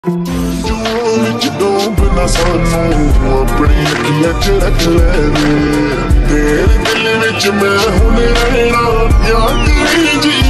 डूबना सानू अपनी अखियां च रख ले तेरे दिल विच मैं हुण रहना याद तेरी जी